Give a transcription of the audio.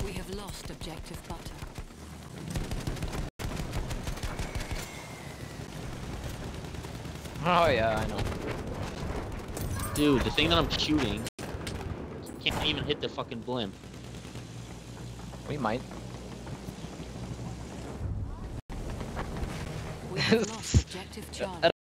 We have lost objective butter. Oh yeah, I know. Dude, the thing that I'm shooting can't even hit the fucking blimp. We might. We have lost objective Charlie.